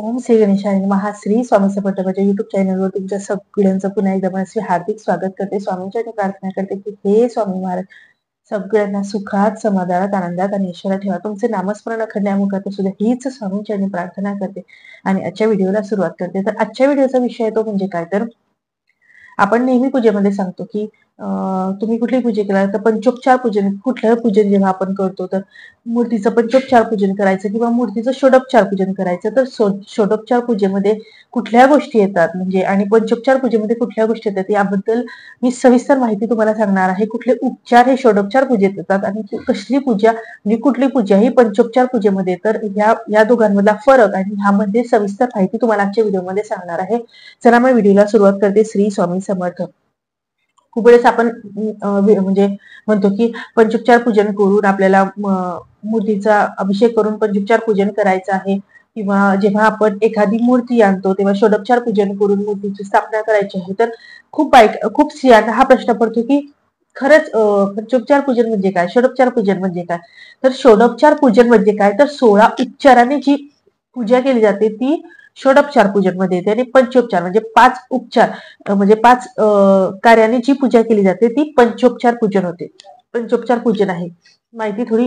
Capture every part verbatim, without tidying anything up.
ओम श्री गणेशाय नमः. श्री स्वामी समर्थ माझ्या युट्यूब चॅनलवर तुमच्या सगळ्यांचं पुन्हा एकदा मनस्वी हार्दिक स्वागत करते. स्वामींच्या प्रार्थना करते की हे स्वामी महाराज सगळ्यांना सुखात, समाधानात, आनंदात आणि ऐश्वर्यात ठेवा. तुमचे नामस्मरण अखंड सुद्धा हीच स्वामींच्या प्रार्थना करते आणि आजच्या व्हिडिओला सुरुवात करते. तर आजच्या व्हिडिओचा विषय तो म्हणजे काय, तर आपण नेहमी पूजेमध्ये सांगतो की तुम्ही कुठली पूजा केला तर पंचोपचार पूजन, कुठलं पूजन जेव्हा आपण करतो तर मूर्तीचं पंचोपचार पूजन करायचं किंवा मूर्तीचं षोडोपचार पूजन करायचं. तर षोडोपचार पूजेमध्ये कुठल्या गोष्टी येतात म्हणजे आणि पंचोपचार पूजेमध्ये कुठल्या गोष्टी येतात याबद्दल मी सविस्तर माहिती तुम्हाला सांगणार आहे. कुठले उपचार हे षोडोपचार पूजेत येतात आणि कसली पूजा म्हणजे कुठली पूजा ही पंचोपचार पूजेमध्ये, तर या या दोघांमधला फरक आणि ह्यामध्ये सविस्तर माहिती तुम्हाला आजच्या व्हिडिओमध्ये सांगणार आहे. चला मग व्हिडिओला सुरुवात करते. श्री स्वामी समर्थ. खूप वेळेस आपण म्हणजे म्हणतो की पंचोपचार पूजन करून आपल्याला मूर्तीचा अभिषेक करून पंचोपचार पूजन करायचं आहे, किंवा जेव्हा आपण एखादी मूर्ती आणतो तेव्हा षोडोपचार पूजन करून मूर्तीची स्थापना करायची आहे. तर खूप बायक खूप स्त्रियांना हा प्रश्न पडतो की खरंच पंचोपचार पूजन म्हणजे काय, षोडोपचार पूजन म्हणजे काय. तर षोडोपचार पूजन म्हणजे काय, तर सोळा उपचाराने जी पूजा केली जाते ती षोडोपचार पूजन मध्ये येते. आणि पंचोपचार म्हणजे पाच उपचार म्हणजे पाच कार्याने जी पूजा केली जाते ती पंचोपचार पूजन होते. पंचोपचार पूजन आहे माहिती थोडी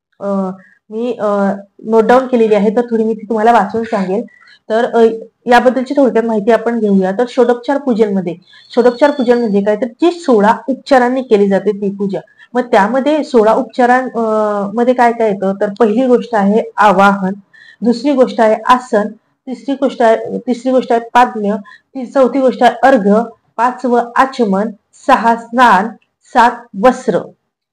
मी नोट डाऊन केलेली आहे, तर थोडी मी ती तुम्हाला वाचून सांगेल. तर याबद्दलची थोडक्यात माहिती आपण घेऊया. तर षोडोपचार पूजन मध्ये षोडोपचार पूजन म्हणजे काय, तर जी सोळा उपचारांनी केली जाते ती पूजा. मग त्यामध्ये सोळा उपचारांमध्ये काय काय येतं, तर पहिली गोष्ट आहे आवाहन, दुसरी गोष्ट आहे आसन, तिसरी गोष्ट आहे तिसरी गोष्ट आहे पाद्य, चौथी गोष्ट आहे अर्घ्य, पाचवं आचमन, सहा स्नान, सात वस्त्र,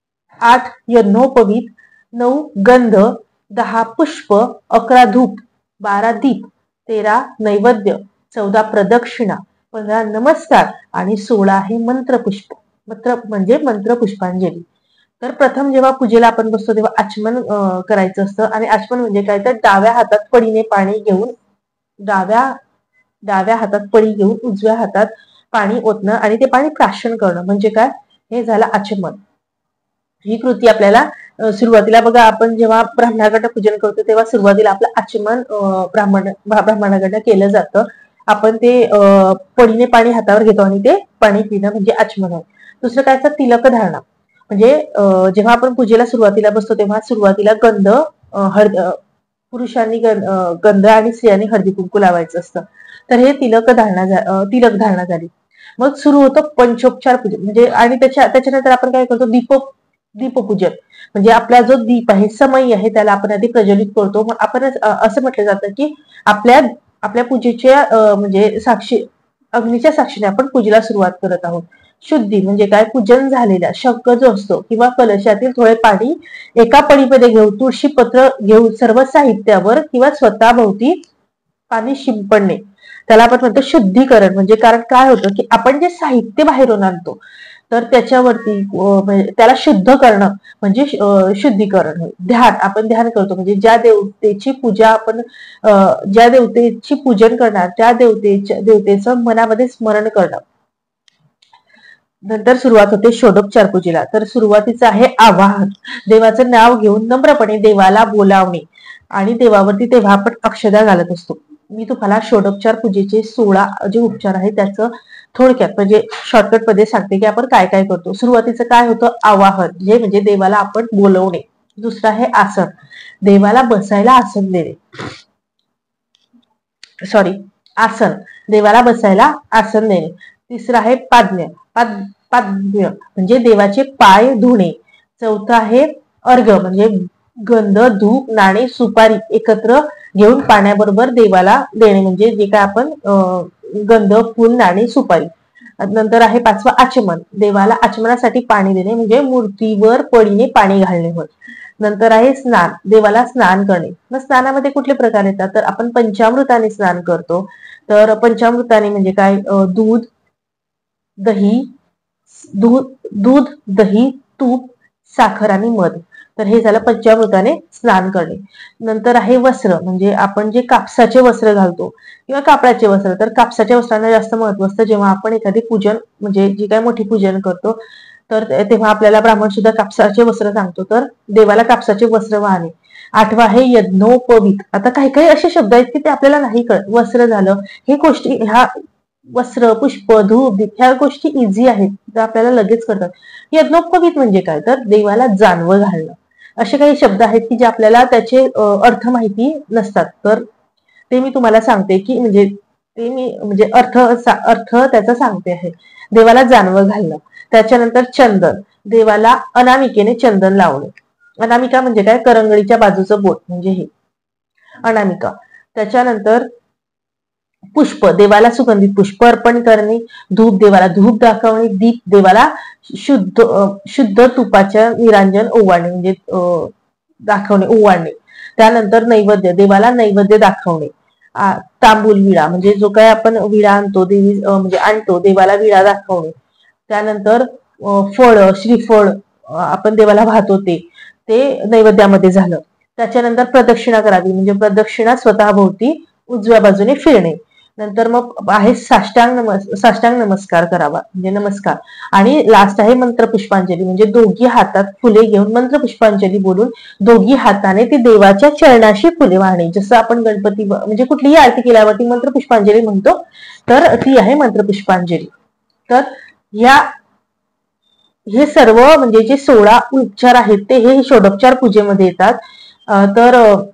आठ यज्ञोपवीत, नऊ गंध, दहा पुष्प, अकरा धूप, बारा दीप, तेरा नैवेद्य, चौदा प्रदक्षिणा, पंधरा नमस्कार आणि सोळा आहे मंत्रपुष्प. मंत्र म्हणजे मंत्रपुष्पांजली. तर प्रथम जेव्हा पूजेला आपण बसतो तेव्हा आचमन करायचं असतं. आणि आचमन म्हणजे काय, तर डाव्या हातात पळीने पाणी घेऊन डाव्या डाव्या हातात पळी घेऊन उजव्या हातात पाणी ओतणं आणि ते पाणी प्राशन करणं म्हणजे काय, हे झालं आचमन. ही कृती आपल्याला सुरुवातीला बघा, आपण जेव्हा ब्राह्मणाकडनं पूजन करतो तेव्हा सुरुवातीला आपलं आचमन ब्राह्मण ब्राह्मणाकडनं केलं जातं. आपण ते पळीने पाणी हातावर घेतो आणि ते पाणी पिणं म्हणजे आचमन आहे. दुसरं काय, तर तिलक धारणा म्हणजे जेव्हा आपण पूजेला सुरुवातीला बसतो तेव्हा सुरुवातीला गंध हळद पुरुषांनी गंध आणि स्त्रियांनी हळदी कुंकू लावायचं असतं. तर हे तिलक धारणा तिलक धारणा झाली. मग सुरू होतं पंचोपचार पूजन म्हणजे, आणि त्याच्या त्याच्यानंतर आपण काय करतो, दीप दीपपूजन म्हणजे आपला जो दीप आहे समय आहे त्याला आपण आधी प्रज्वलित करतो. मग आपण असं म्हटलं जातं की आपल्या आपल्या पूजेच्या म्हणजे साक्षी अग्नीच्या साक्षीने आपण पूजेला सुरुवात करत आहोत. शुद्धी म्हणजे काय, पूजन झालेला शंख जो असतो किंवा कलशातील थोडे पाणी एका पळीमध्ये घेऊन तुळशी पत्र घेऊन सर्व साहित्यावर किंवा स्वतः भोवती पाणी शिंपडणे, त्याला आपण म्हणतो शुद्धीकरण. म्हणजे कारण काय होतं की आपण जे साहित्य बाहेरून आणतो तर त्याच्यावरती त्याला शुद्ध करणं म्हणजे शुद्धीकरण होय. ध्यान, आपण ध्यान करतो म्हणजे ज्या देवतेची पूजा आपण ज्या देवतेची पूजन करणार त्या देवतेच्या देवतेचं मनामध्ये स्मरण करणं. नंतर सुरुवात होते षोडोपचार पूजेला. तर सुरुवातीचं आहे आवाहन, देवाचं नाव घेऊन नम्रपणे देवाला बोलावणे आणि देवावरती तेव्हा आपण अक्षदा घालत असतो. मी तुम्हाला षोडोपचार पूजेचे सोळा जे उपचार आहेत त्याचं थोडक्यात म्हणजे शॉर्टकट मध्ये सांगते की आपण काय काय करतो. सुरुवातीचं काय होतं, आवाहन जे म्हणजे देवाला आपण बोलवणे. दुसरं आहे आसन, देवाला बसायला आसन देणे. सॉरी आसन देवाला बसायला आसन देणे. तिसरं आहे पाद्य पाद्य म्हणजे देवाचे पाय धुणे. चौथं आहे अर्घ्य म्हणजे गंध, धूप, नाणे, सुपारी एकत्र घेऊन पाण्याबरोबर देवाला देणे म्हणजे जे काय आपण गंध, फूल, नाणे, सुपारी. नंतर आहे पाचवा आचमन, देवाला आचमनासाठी पाणी देणे म्हणजे मूर्तीवर पळीने पाणी घालणे होय. नंतर आहे स्नान, देवाला स्नान करणे. मग स्नानामध्ये कुठले प्रकार येतात, तर आपण पंचामृताने स्नान करतो. तर पंचामृताने म्हणजे काय, दूध दही दूध दूध दही, तूप, साखर आणि मध. तर हे झालं पंचामृताने स्नान करणे. नंतर आहे वस्त्र म्हणजे आपण जे कापसाचे वस्त्र घालतो किंवा कापडाचे वस्त्र. तर कापसाच्या वस्त्रांना जास्त महत्व असतं. जेव्हा आपण एखादी पूजन म्हणजे जी काय मोठी पूजन करतो तर तेव्हा आपल्याला ब्राह्मण सुद्धा कापसाचे वस्त्र सांगतो. तर देवाला कापसाचे वस्त्र वाहणे. आठवा आहे यज्ञोपवीत. आता काही काही असे शब्द आहेत की ते आपल्याला नाही कळत. वस्त्र झालं, हे गोष्टी ह्या वस्त्र, पुष्प, धूप, दीप ह्या गोष्टी इझी आहेत, त्या आपल्याला लगेच कळतात. यज्ञोपवीत म्हणजे काय, तर देवाला जानवं घालणं. असे काही शब्द आहेत की जे आपल्याला त्याचे अर्थ माहिती नसतात, तर ते मी तुम्हाला सांगते की म्हणजे ते मी म्हणजे अर्थ अर्थ त्याचा सांगते आहे. देवाला जानवं घालणं. त्याच्यानंतर चंदन, देवाला अनामिकेने चंदन लावणे. अनामिका म्हणजे काय, करंगळीच्या बाजूचं बोट म्हणजे हे अनामिका. त्याच्यानंतर पुष्प, देवाला सुगंधित पुष्प अर्पण करणे. धूप, देवाला धूप दाखवणे. दीप, देवाला शुद्ध शुद्ध तुपाच्या निरांजन ओवाळणे म्हणजे दाखवणे ओवाळणे. त्यानंतर नैवेद्य, देवाला नैवेद्य दाखवणे. तांबूल, विडा म्हणजे जो काय आपण विडा आणतो देवी म्हणजे आणतो देवाला विडा दाखवणे. त्यानंतर फळ, श्रीफळ आपण देवाला वाहतो ते ते नैवेद्यामध्ये झालं. त्याच्यानंतर प्रदक्षिणा करावी म्हणजे प्रदक्षिणा स्वतःभोवती उजव्या बाजूने फिरणे. नंतर मग आहे साष्टांग नमस् साष्टांग नमस्कार करावा म्हणजे नमस्कार. आणि लास्ट आहे मंत्र पुष्पांजली म्हणजे दोघी हातात फुले घेऊन मंत्र पुष्पांजली बोलून दोघी हाताने ती देवाच्या चरणाशी फुले वाहणे. जसं आपण गणपती म्हणजे कुठलीही आरती केल्यावरती मंत्र पुष्पांजली म्हणतो, तर ती आहे मंत्र पुष्पांजली. तर या हे सर्व म्हणजे जे सोळा उपचार आहेत ते हे षोडोपचार पूजेमध्ये येतात. तर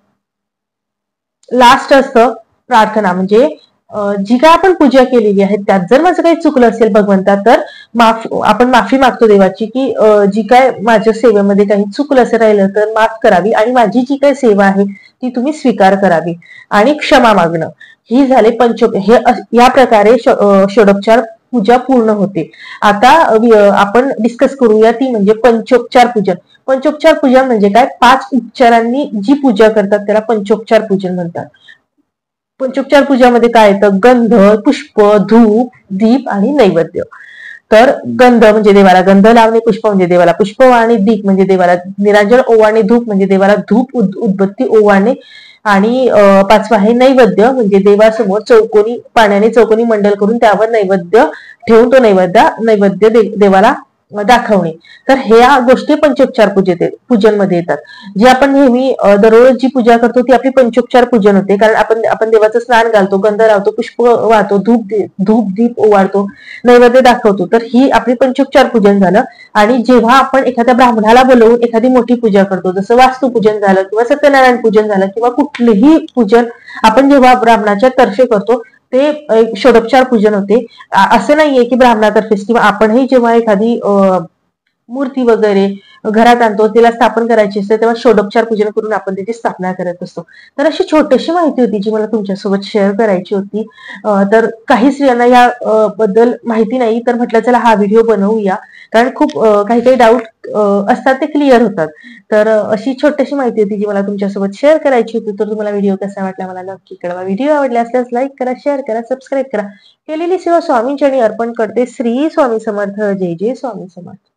लास्ट असतं प्रार्थना म्हणजे जी काय आपण पूजा केलेली आहे त्यात जर माझं काही चुकलं असेल भगवंता तर माफ आपण माफी मागतो देवाची की जी काय माझ्या सेवेमध्ये काही चुकलं असेल राहिलं तर माफ करावी आणि माझी जी काही सेवा आहे ती तुम्ही स्वीकार करावी आणि क्षमा मागणं. ही झाले पंचो हे या प्रकारे षोडोपचार पूजा पूर्ण होते. आता आपण डिस्कस करूया ती म्हणजे पंचोपचार पूजन. पंचोपचार पूजन म्हणजे काय, पाच उपचारांनी जी पूजा करतात त्याला पंचोपचार पूजन म्हणतात. पंचोपचार पूजामध्ये काय येतं, गंध, पुष्प, धूप, दीप आणि नैवेद्य. तर गंध म्हणजे देवाला गंध लावणे, पुष्प म्हणजे देवाला पुष्प वाहणे, दीप म्हणजे देवाला निरांजन ओवाळणे, धूप म्हणजे देवाला धूप उदबत्ती ओवाळणे आणि पाचवा आहे नैवेद्य म्हणजे देवासमोर चौकोनी पाण्याने चौकोनी मंडल करून त्यावर नैवेद्य ठेवून तो नैवेद्य नैवेद्य देवाला दाखवणे. तर ह्या गोष्टी पंचोपचार पूजेत पूजन मध्ये येतात. जी आपण नेहमी दररोज जी पूजा करतो ती आपली पंचोपचार पूजन होते, कारण आपण आपण देवाचं स्नान घालतो, गंध लावतो, पुष्प वाहतो, धूप धूप दीप ओवाळतो, नैवेद्य दाखवतो. तर ही आपली पंचोपचार पूजन झालं. आणि जेव्हा आपण एखाद्या ब्राह्मणाला बोलवून एखादी मोठी पूजा करतो, जसं वास्तुपूजन झालं किंवा सत्यनारायण पूजन झालं किंवा कुठलीही पूजन आपण जेव्हा ब्राह्मणाच्या तर्फे करतो ते एक षोडोपचार पूजन होते. असं नाहीये की ब्राह्मणातर्फेच किंवा आपणही जेव्हा एखादी मूर्ती वगैरे घरात आणतो तिला स्थापन करायची असते तेव्हा षोडोपचार पूजन करून आपण त्याची स्थापना करत असतो. तर अशी छोटीशी माहिती होती जी मला तुमच्यासोबत शेअर करायची होती. तर काही स्त्रियांना या बद्दल माहिती नाही तर म्हटलं चला हा व्हिडिओ बनवूया, कारण खूप काही काही डाऊट असतात ते क्लिअर होतात. तर अशी छोटीशी माहिती होती जी मला तुमच्यासोबत शेअर करायची होती. तर तुम्हाला व्हिडिओ कसा वाटला मला नक्की कळवा. व्हिडिओ आवडला असल्यास लाईक करा, शेअर करा, सबस्क्राईब करा. केलेली सेवा स्वामींच्या अर्पण करते. श्री स्वामी समर्थ. जय जय स्वामी समर्थ.